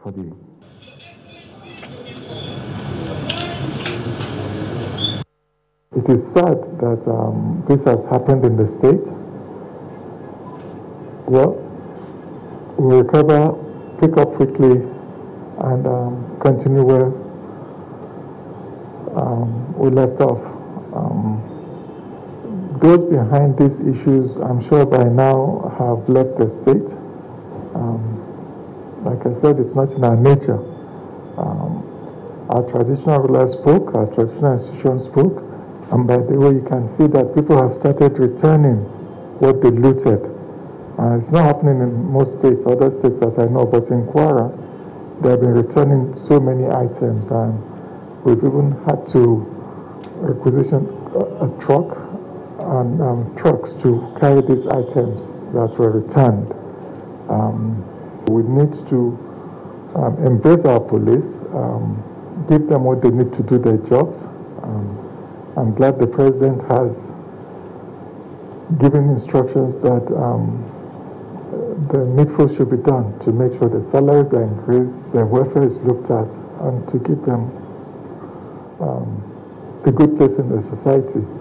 for the... It is sad that this has happened in the state. Well, we'll recover, pick up quickly, and continue where we left off. Those behind these issues, I'm sure by now, have left the state. Like I said, it's not in our nature. Our traditional rulers spoke, our traditional institutions spoke, and by the way, you can see that people have started returning what they looted. It's not happening in most states, other states that I know, but in Kwara, they have been returning so many items, and we've even had to requisition a truck and trucks to carry these items that were returned. We need to embrace our police, give them what they need to do their jobs. I'm glad the president has given instructions that the needful should be done to make sure the salaries are increased, their welfare is looked at, and to give them a good place in the society.